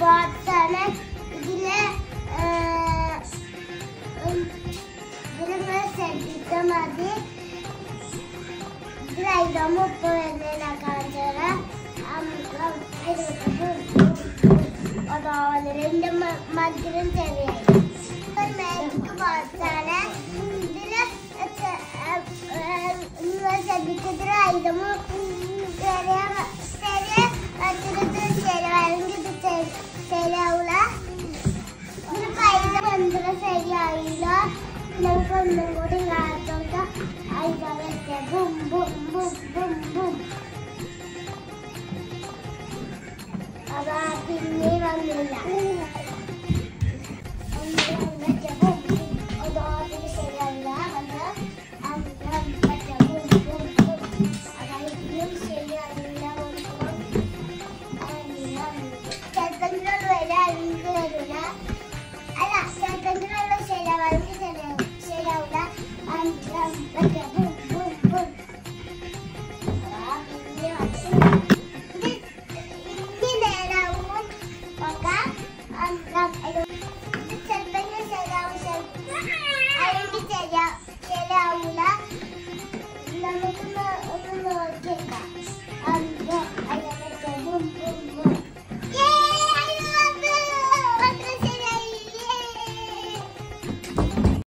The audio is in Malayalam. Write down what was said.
ബോട്ടാണ്. ഇതില് ശ്രദ്ധിച്ചാൽ മതി. ഇതിലായിരം ഉപ്പ് വരുന്നില്ല കാണിച്ചാല് എന്റെ മധുരം ചെറിയായി. മാജിക് ബോട്ടാണ്. ഇതില് ശ്രദ്ധിച്ചതിലായിരം ശരിയാവൂല. ഇതിന് പൈസ ബന്ധം ശരിയായില്ല. നമുക്ക് ഒന്നും കൂടി കാത്തോട്ട് അയച്ച ബും ബും ബും ബും ബും. അതാ പിന്നെ വന്നില്ല.